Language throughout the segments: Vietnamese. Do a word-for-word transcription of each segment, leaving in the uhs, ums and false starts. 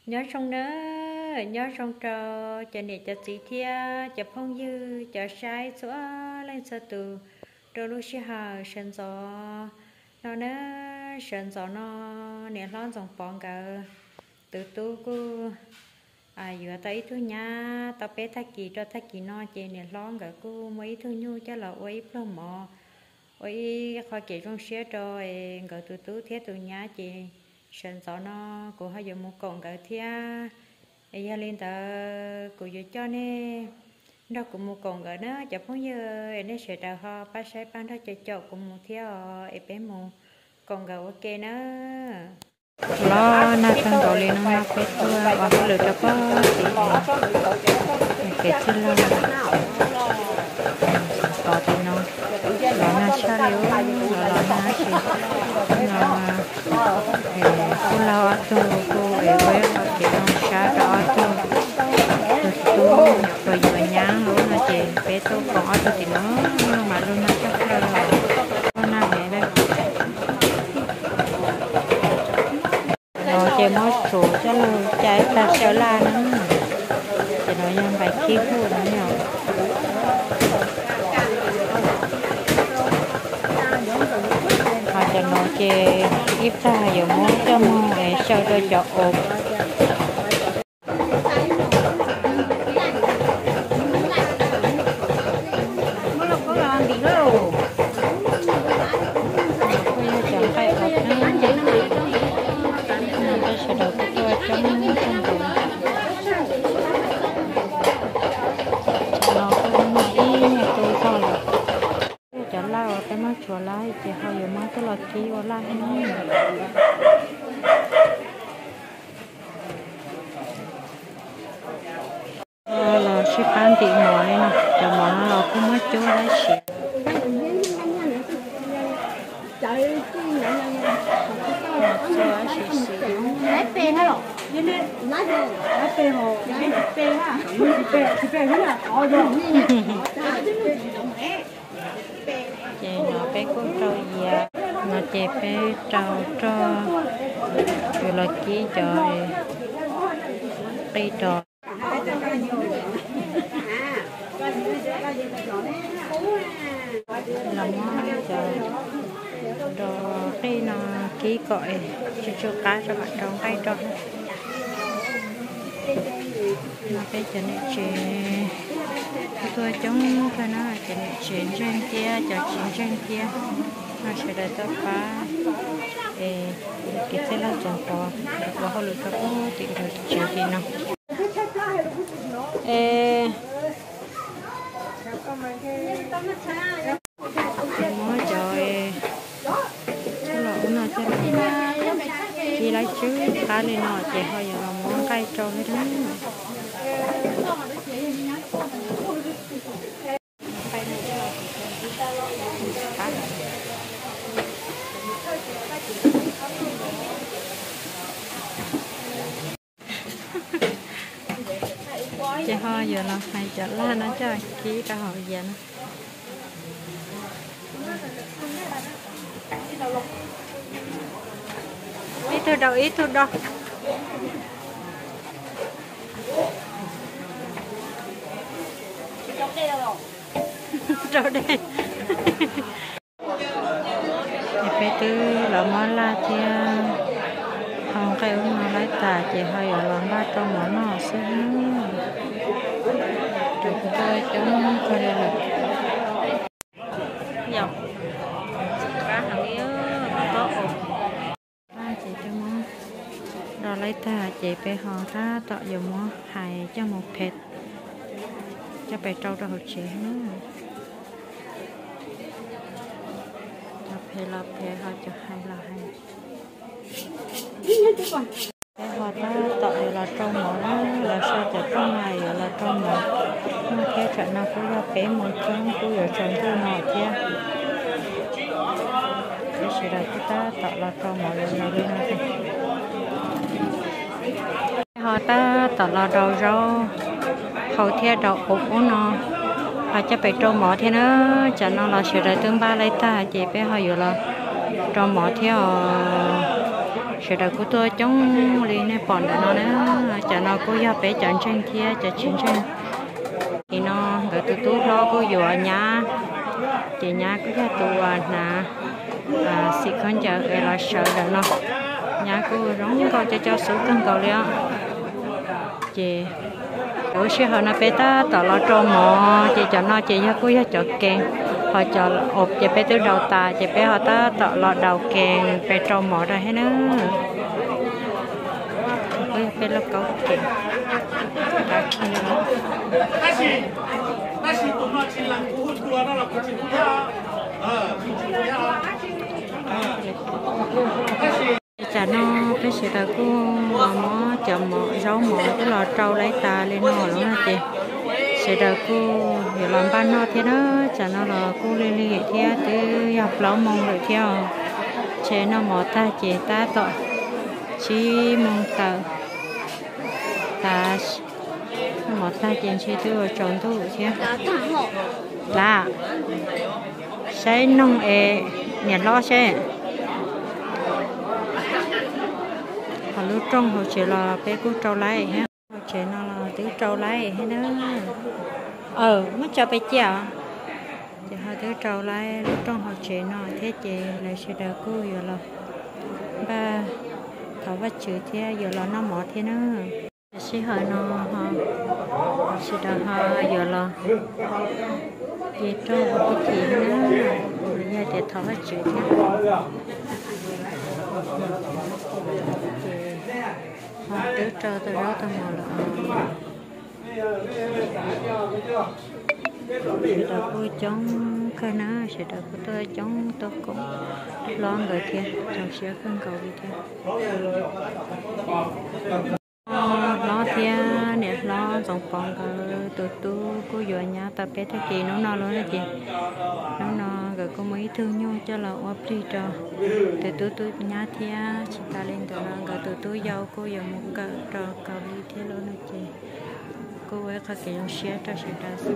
nhớ trong nớ nhớ trong trò cho nên cho chị thia cho phong dư cho sai xóa lên sơ từ đôi lúc sẽ hà sân gió nó nớ sân gió nó nè lon dòng phong cả từ tu cô à vừa thấy thứ nhà tao bé thắc kỳ cho thắc kỳ nó chị nè lon cả cô mấy thứ nhu cho là ôi plom mò ôi khỏi kể trong xe rồi gọi từ tu thế từ nhà chị sân gió nó cô hay dùng một cọng cả thia ấy lên ta cô vừa cho nè đó cũng một cọng cả nó chả phong giờ nó sẽ đào ho ba sai ban đó cho chậu cũng một thia ấy bé một cọng cả ok nó lo na thằng đồ lên nó na bé tua và cái lửa cho có cái chân lo có thì nó lo na cha liu lo lo na chị nó cô lo tu cô ấy với cái nó cha đó tu tu rồi vừa nhang luôn là chị bé tu có tu thì nó mà luôn na chắc là con na mẹ đây rồi chị mới số cho luôn trái ta xéo la nữa chị nói em phải khí phụ nó nhỏ họ cho nó chị ít ra giờ muốn cho mua để sau đó cho ốm chùa lại chỉ hơi giờ mang cái lọ kia vào lại nó là ship bán tiền mỏ này nè cho mỏ nó lọ cũng mất chỗ lại xịt lấy pe hả rồi lấy pe lấy pe hồ lấy pe ha pe pe thế nào ờ rồi chị nó bé cũng trâu gì mà chị bé trâu cho rồi là chỉ cho đi trò làm món cho đồ đi nó ký gọi cho cho cá cho bạn trong tay trò nó bé cho nên chị tôi chống cho nó là chuyện chuyện trên kia cho chuyện trên kia nó sẽ để cho phá để cái xe lao chẳng có và họ lựa chọn tìm được chuyện gì nào ê mới trời cái lỗ nó cho chị lấy chứ cá lên nọ chị hơi giờ làm món cây trâu hết đó chị ho giờ nó hay chợ la nó cho ký cả hội giờ nó ít thôi đâu ít thôi đâu đâu đây phải tư là món la thì không cái uống nó lấy tà chỉ hơi ở lòng ba trong món nó xíu được tôi chúng coi đây là dọc cá hàng yếu có ổn ba chị cho món rồi lấy tà chị phải họ ra tạo dùng món hài cho một thịt cho bé trâu ra hột chị nữa cho phê là phê họ cho hai là hai cái họ ta tạo là trâu mỏ là sao cho trâu này là trâu mỏ mà theo trận nào cũng là bé một trong cũng ở trong thứ nọ kia cái sự là chúng ta tạo là trâu mỏ là nó đi hết họ ta tạo là đầu rau hậu theo đầu ốp của nó họ cho bé trâu mỏ thế nó cho nó là sự là tương ba lấy ta chỉ bé họ vừa là trâu mỏ theo sẽ được của tôi chống liền này bọn nó nữa cho nó có gia bé chọn trên kia cho chính trên thì nó cái tụi tôi lo có vừa nhà chị nhà có gia tụ là à xí con chờ cái là sợ được nó nhà cô rong coi cho cho số cân cầu liền chị đối với họ nó bé ta tỏ lo trâu mò chị cho nó chị cho cô gia cho kèn họ cho ộp chị bé từ đầu ta chị bé họ ta tỏ lo đầu kèn bé trâu mò rồi hết nữa ôi bé lo câu kèn chả nó cái sự đó cô mò chậm mò rau mò cái lò trâu lấy ta lên nồi luôn á chị sự đó cô hiểu làm ban nó thế đó chả nó là cô lên lên theo từ học lão mong rồi theo chế nó mò ta chế ta tội chỉ mong tờ ta mò ta chế chế từ tròn thu theo là sẽ nông e nhà lo sẽ họ lúc trong họ chỉ là bé cô trâu lấy ha họ chỉ nó là tứ trâu lấy hết đó ờ mất cho bé chèo chỉ họ tứ trâu lấy lúc trong họ chỉ nó thế chị lại sẽ được cô giờ là ba thảo vật chữ thế giờ là nó mỏ thế nữa sẽ hỏi nó họ sẽ được họ giờ là chị trâu cái chị nữa giờ để thảo vật chữ thế họ tứ trâu từ đó tao mò là sẽ được cô chống cái nó sẽ được cô tôi chống tôi cũng lo người kia trong sẽ không cầu gì kia lo kia nè lo dòng phòng cái tụi tôi cô vừa nhà tập bé thế chị nó no luôn đó chị nó no rồi có mấy thương nhau cho là ốp đi cho từ tôi tôi nhà thia chị ta lên từ nó rồi từ tôi giàu cô giờ một cờ trò cầu đi thế luôn đó chị cô ấy có cái dòng xe cho chị ta xin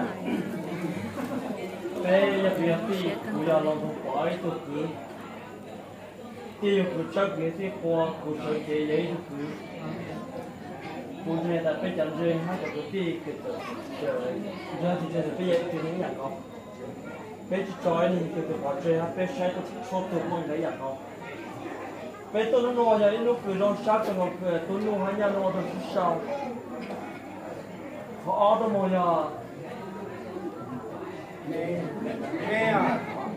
bé giờ việc thì giờ làm một cái tụt cứ tiêu cứ chắc cái gì qua cứ chơi cái giấy tụt cứ cụ thể là bây giờ chơi hai cái tụt thì cái tụt giờ thì giờ bây giờ thì nhữngอย่างkhông bé chỉ chơi thì cái tụt họ chơi bé sai tụt số tụt mọi cáiอย่างkhông bé tôi nó nói giờ lúc cứ lo sát cho họ cứ tôi nó hay nhau nó được sao họ ở đâu mà giờ mẹ à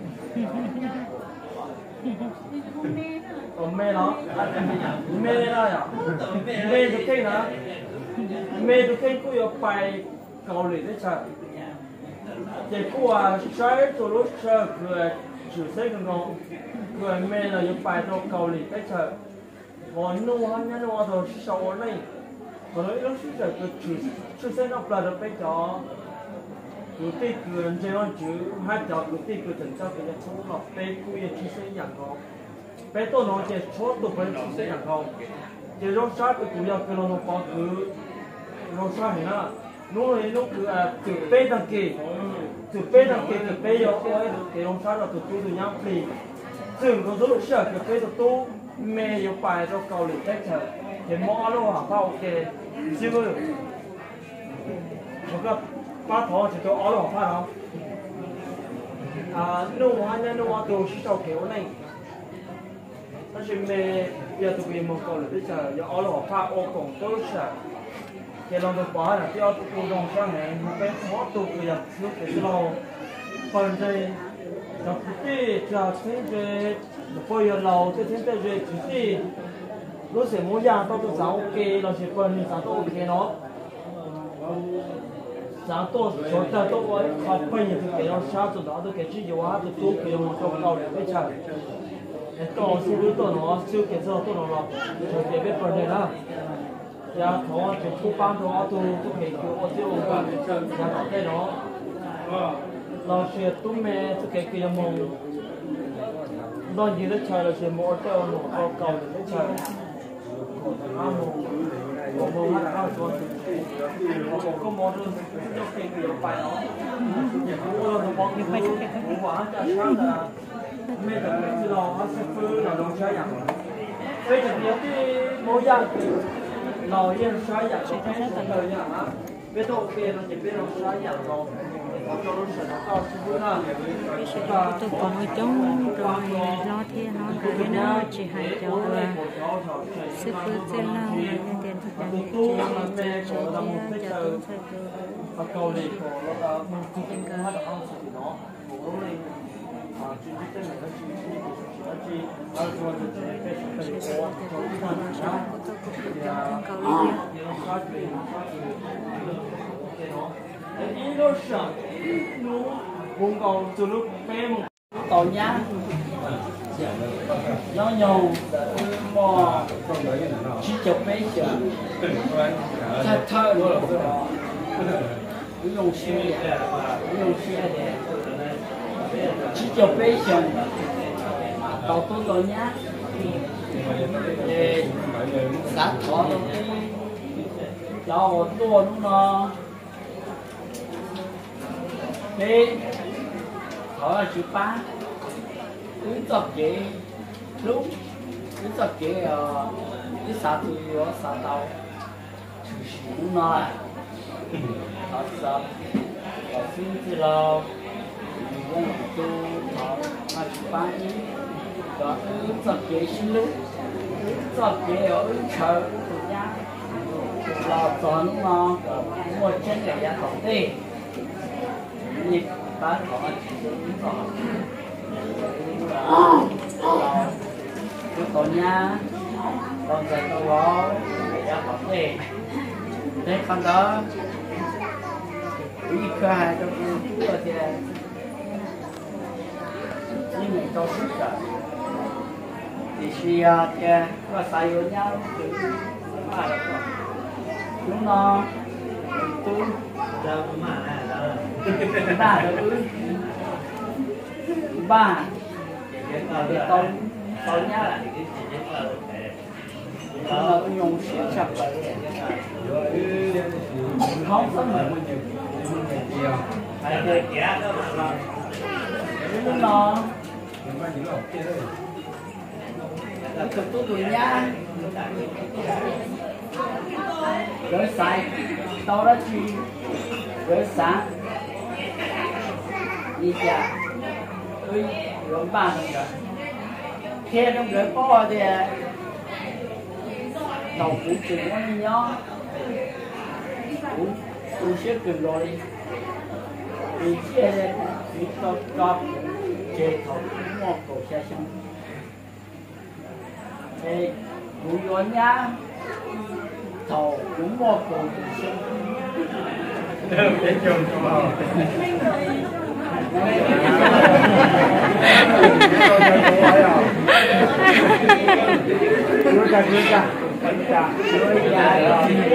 còn mẹ nó mẹ đó à mẹ được cái nào mẹ được cái cô yêu bài cầu lì đấy sao thì cô à trái từ lúc chơi cười chịu xây cái nó cười mẹ là yêu bài cho cầu lì đấy sao còn nu hắn nhá nu thôi sau này còn lúc chơi cái chịu chịu xây nó là được cái cho cứ tí cứ anh chơi anh chứ hai cháu cứ tí cứ chỉnh cho cái số lọc bé cứ yên chi xây nhàng không bé tôi nói chơi số tụi bé chi xây nhàng không chơi rong sát cái cú yêu cái nó có cứ rong sát này nè lúc này lúc cứ à từ bé đăng ký từ bé đăng ký từ bé yêu ơi cái rong sát là từ chú từ nhau thì dừng có số lúc sợ cái bé từ tu mẹ yêu bài cho cầu lì tết chờ thì mỏ luôn hả bao ok chưa được một cái phát thọ thì tôi ở đâu phát không à nô anh nè nô tôi chỉ sau kiểu này但是咩也都被蒙搞了，这下要熬了发熬工都是，这两个把人都要都弄上来，那边好多个呀，有个是老，反正那不对，这现在不要老，这现在这自己，有什么样都都找 OK， 那些本地上都 OK 咯。然后说的都我好朋友就给เรา下子拿都给去有啊，就都给我做高了，没差。到时候到哪就给这到哪了，就这边本来啦。然后就出班的话都都可以给我就个，然后在哪，老师都没就给给我们，那你的菜了是没得那高高的没菜，啊么。我冇乜搞錯，我個個網都都幾個有拜咯。我同網要拜出嚟，我話就差啦，咩就唔知道，我識分就兩車人。 bây giờ cái mối giang nó yên xoáy giang nó không có lời nhá hả bây giờ bây giờ chỉ biết nó xoáy giang nó cho nó sẽ nó cao chứ bữa nào cái sự đó tôi còn ở trong rồi lo thiên nó rồi nó chỉ hay cho sư phụ trên nào để tiền thực hiện cái chuyện cho cho tiền cho tôi phải và cầu này của nó là một cái cái nó là không sự nó của nó này à chỉ biết tên là cái chỉ chỉ của chỉ à cho cho cái cái cái của cho cái thằng nó sao ý nó sợ nó vùng cầu từ lúc bé một tàu nhá nó nhiều mò chỉ chụp mấy chợ thật thơ luôn ví dụ xe ví dụ xe để chỉ chụp mấy chợ tàu tôi tàu nhá để sát thọ cho tôi nó thế họ là chữ ba cứ tập chế lúc cứ tập chế ở cái xã thì ở xã tàu cũng nói họ tập họ xin thì là những tu họ là chữ ba ý đó cứ tập chế xin lúc cứ tập chế ở chợ của nhà là toàn nó một chân để ra tổng đi nhịp bán có cái con nha con giờ tôi có để ra học gì thế con đó cái gì cơ hai trong cái rồi thì nhưng mình tôi sức sợ thì suy thì có sai với nhau chúng nó tôi giờ mà ba ba để con con nhá lại nó dùng xịt chặt lại không có mà phải để kia đó mà nó là cực tốt rồi nhá rồi sai tao đã chi rồi sáng đi chả ơi rồi ba rồi khi trong cái po thì đầu phụ chừng nó nhó phụ xếp cần rồi thì xe lên thì cho cho chế thầu một cổ xe xong thì phụ rồi nhá thầu cũng một cổ xong để chồng cho Hãy subscribe cho kênh Ghiền Mì Gõ để không bỏ lỡ những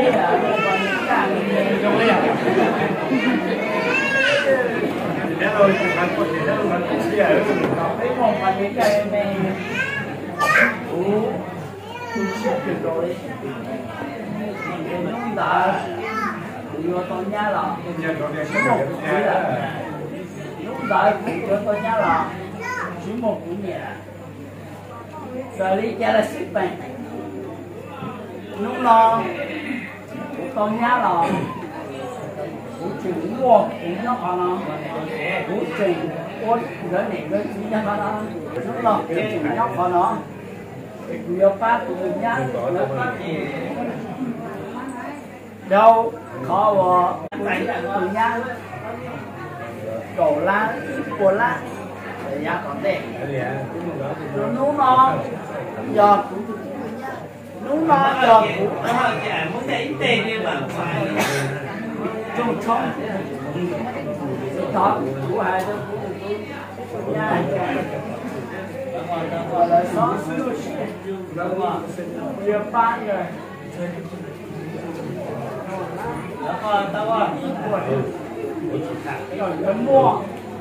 lúc đợi phụ cho tôi nhớ là chỉ một củ nhà rồi đi cha là ship bạn lúc lo của tôi nhớ là của chuyện mua của nó còn nó của chuyện của đỡ này đỡ chỉ cho nó lúc lo của chuyện nó còn nó nhiều phát của mình nhá đâu khó của chuyện nhá cổ lá của lá để giá còn đẹp rồi nú non giọt nú non giọt muốn để tiền nhưng mà phải chung chung đó của hai đứa của nhà gọi là xóm xứ đúng không nhiều bán rồi đó con tao con rồi nó mua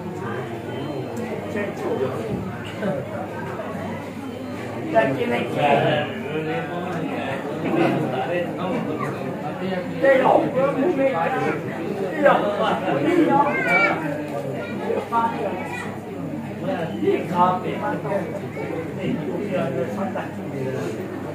ra kia này đây lẩu có muốn đi đi lẩu đi nhau đi cà phê đi đi đi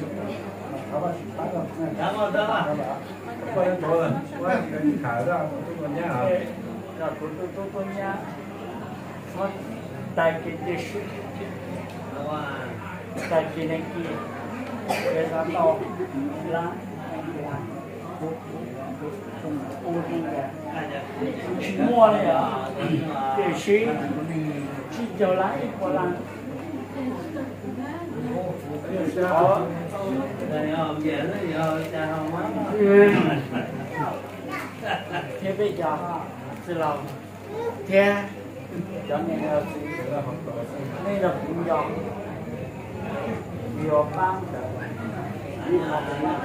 然后的话， 过来多了，我你看着这个年啊， 要多多多多年，我带给的是哇， 带给那个给他到拉。mua này à, để xí chỉ cho lái qua lan đó rồi giờ về nó giờ cha không má thế bây giờ sẽ làm thế cho nên là nên là cũng dọn nhiều băng đi học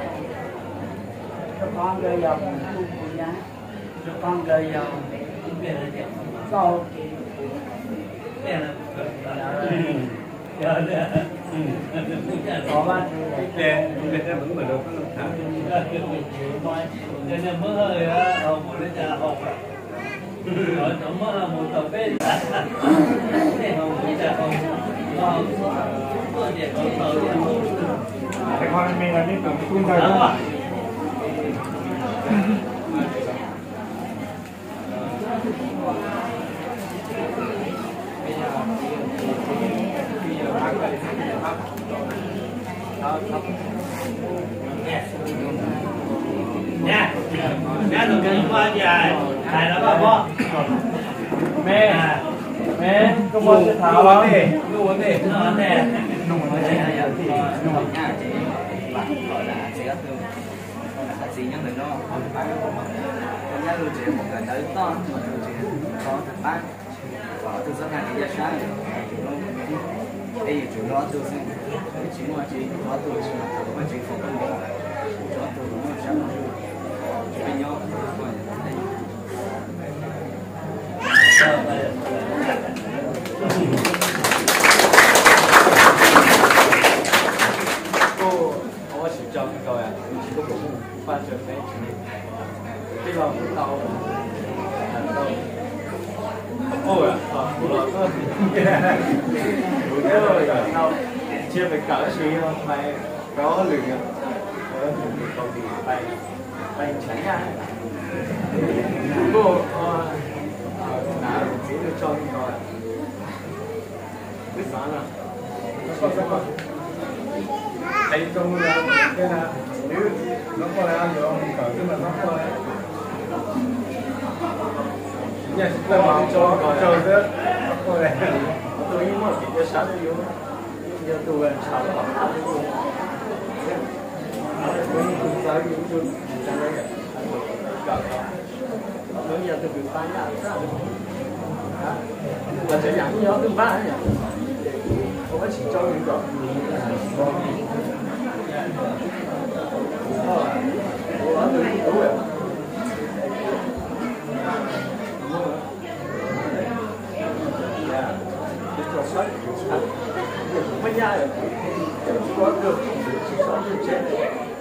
cho con gây dòng cũng cũng nhá cho con gây dòng sau có ba để để vẫn mở đầu cái thằng cho nên mới hơi học một đứa cha học rồi nó mới là một tập bên này học một cha học học có gì có thở cái con mình là đi cầm cung ra đó nha nha đừng kinh qua dài này nó bà bố mẹ mẹ có bao giờ thảo không đi nu vấn đề nó vấn đề nu vấn đề gọi là sẽ từ là gì nhân được đó con nhớ lưu trữ một cái tới to mà lưu trữ có thằng bác và từ sau này thì ra sáng đây chủ đó từ sinh chỉ mà chỉ có từ chỉ là từ cái chính phủ của mình cho từ nó sáng chủ bên nhau cô我是教那个呀，几个公务反正没钱，这个到到哦呀，啊，不了，有这个呀，到只係搞事咯，咪搞亂嘅，我到時ไปไป請啊，不過我拿自己做呢個，你散啦，不不不。thầy trong là cái là nếu nó có lại ăn được không cỡ tức là nó có lại nhà chúng ta bảo cho chờ nữa nó có lại tôi nghĩ mà chỉ cho sáng đi vô giờ tôi làm sao nó học được luôn tôi nghĩ tôi phải đi vô trong đấy cỡ nó giờ tôi bị phá nhà sao là sẽ dẫn nhau tôi phá nhỉ我們只教一個，哦，我玩的不對，你做啥？不一樣，我就只做就這樣，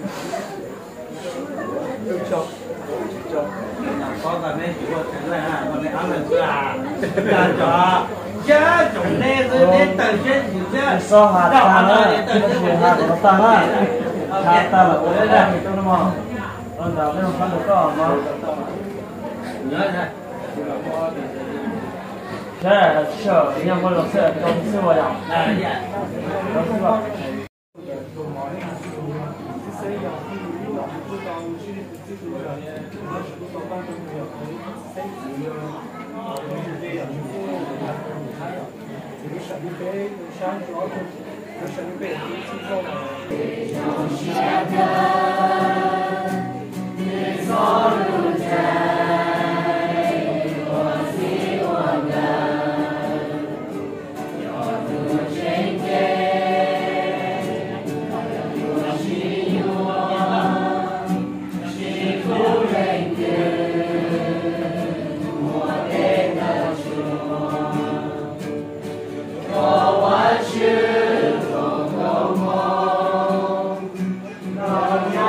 就做，就做。 có cả mấy chủ của cái này à, còn này ăn được chưa à? Là cho chứ chúng này rồi đến từ trên gì chứ? so hạt ta á cái chuyện hạt của ta á hạt ta là cái này tôi nó mò còn giờ cái nó được có mà nhớ này thế là sợ nhưng mà nó sợ không sợ vào đâu là gì ạ? nó sợ vào Oh,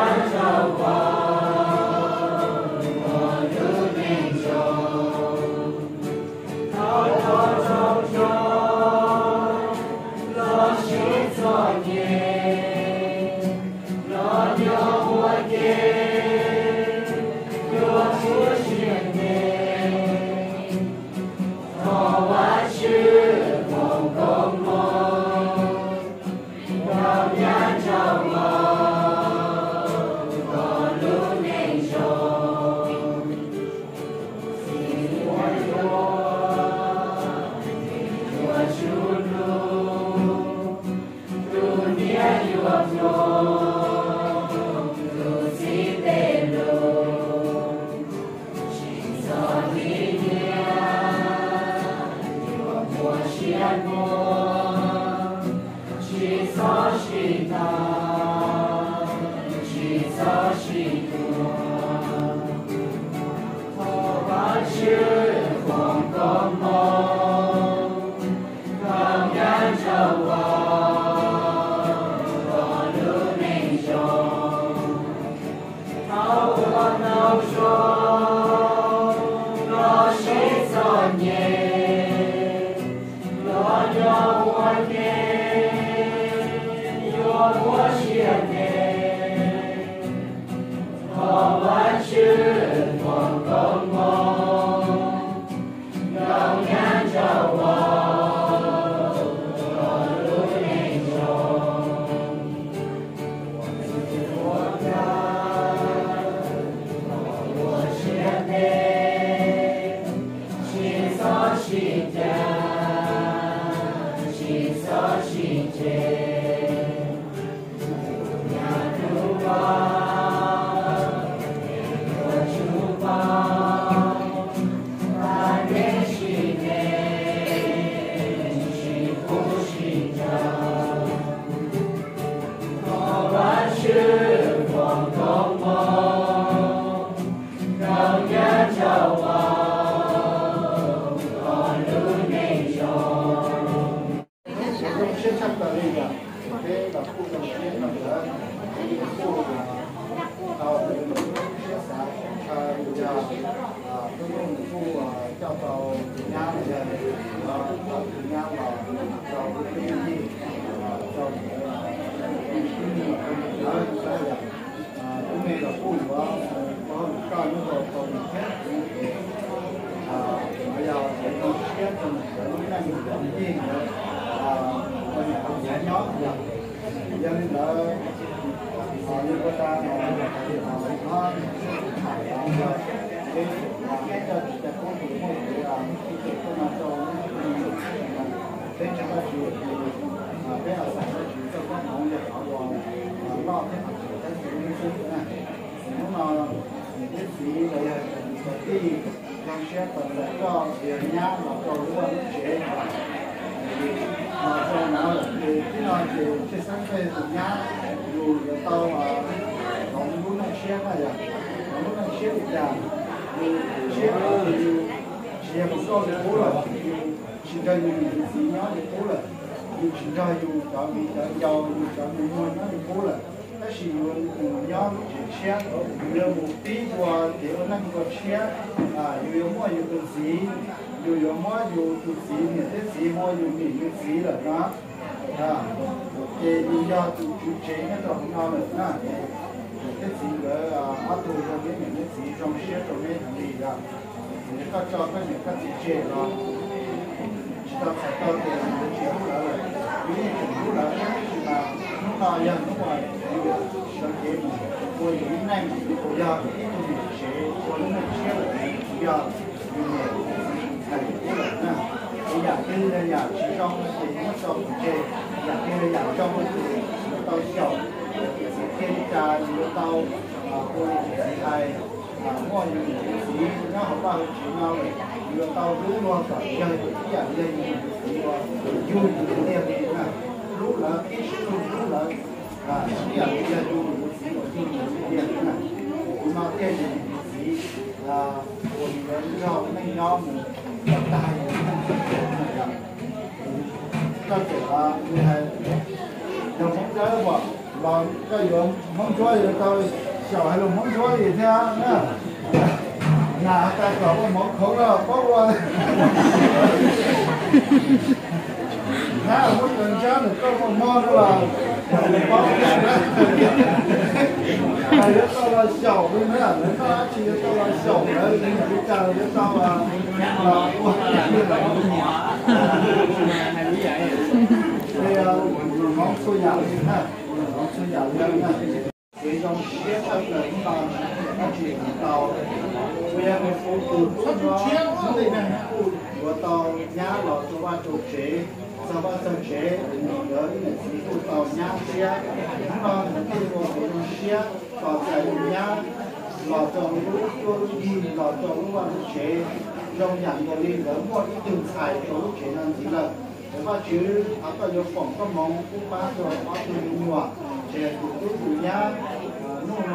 Hãy subscribe cho kênh Ghiền Mì Gõ để không bỏ lỡ những video hấp dẫn.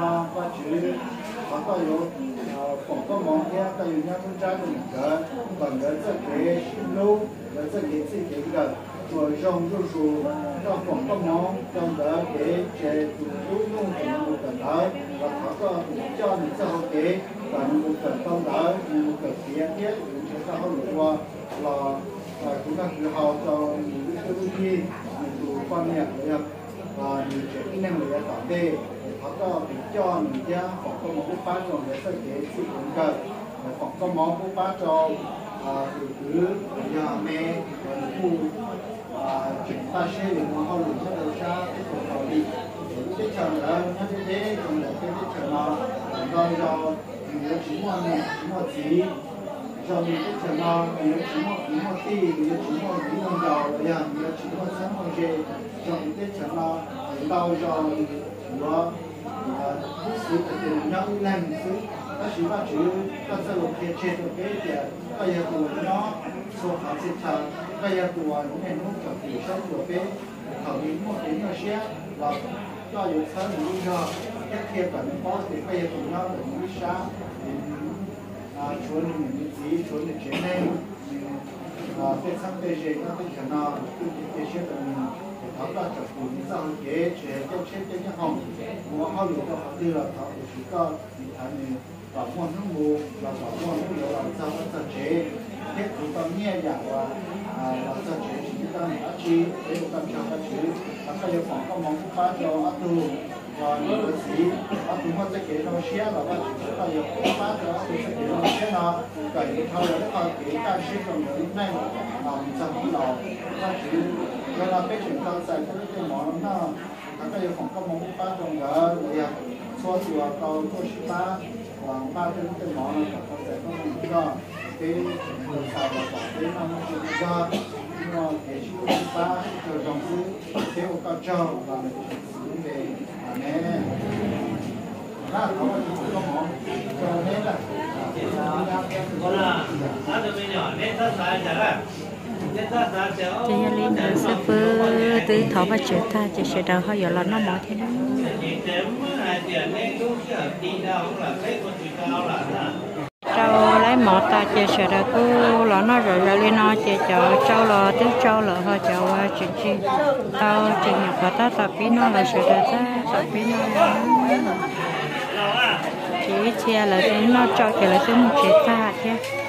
nó có chữ có có yếu phòng có món kia có yếu nhau trong trái của mình cơ còn đỡ rất cái lâu đỡ rất cái gì cái cơ rồi trong cái số trong phòng có món trong đỡ cái chế tụ tụ nung thì một cần đỡ và có có cho mình sau cái và một cần trong đỡ một cần kia kia chúng ta có được qua là chúng ta cứ học cho những cái tư duy những quan niệm đấy và những cái kỹ năng để tạo đề họ có bị cho những cái họ có một cái phát trong cái sự kiện sự kiện cơ họ có món cái phát cho từ từ nhà mẹ phụ chúng ta sẽ được mà họ luyện cho đầu ra cái cuộc họ đi cái trường đó nó thế thế còn là cái cái trường nó do do những cái chính quan niệm chính quan trí cho những cái trường nó những cái chính quan chính quan ti những cái chính quan chính quan giàu là những cái chính quan sáng quan chế cho những cái trường nó đào cho nó sự tự nhau làm sự các sĩ các chữ các gia luật thiệt chế được cái gì các nhà tù nó số hàng sinh sản các nhà tù những ngày nông trồng thủy sản của cái thảo những một cái nó sẽ là cho những sáng những lý do các kia cần có thì các nhà tù nó được những sáng chuồn những gì chuồn những chuyện này cái sáng cái gì nó cái chuyện nào cái cái chuyện của mình thảo là chọn cùng những sao cái chuyện trong chuyện cái những hồng của họ được cho họ đưa là thảo của chúng ta những cái này và món nước mù và món nước mù làm sao nó chế hết chúng ta nghe dạng và làm sao chế chúng ta đã chi để chúng ta cho các chữ và bây giờ khoảng có món phát cho áp tu và những cái gì áp tu họ sẽ kể nó xé là các chúng ta giờ phát cho áp tu sẽ kể nó xé nó cái cái thao là cái kể các xé trong những này làm sao nó nào các chữ cho là cái chuyện tăng sai cái cái món nó các cái khoảng có món phát trong đó là số chùa cầu số ba khoảng ba cái cái món nó có thể có những cái cái sao mà có cái năm cái ra nhưng mà cái số ba rồi trong cái cái ô cao trâu và mình sử về nè đó có có món cho nên là con là ăn được bây giờ nên tất cả chả là chị Linh đã sắp từ thảo và trở ta chỉ sẽ đào họ giờ là nó mỏ thế đó trâu lấy mỏ ta chỉ sẽ đào cô là nó rồi ra lên nó chỉ cho trâu là tứ trâu là họ cho chuyện chi tao chỉ nhập vào ta tập bí nó là sẽ đào ta tập bí nó chỉ chia là đến nó cho chỉ là cái một chế ta chứ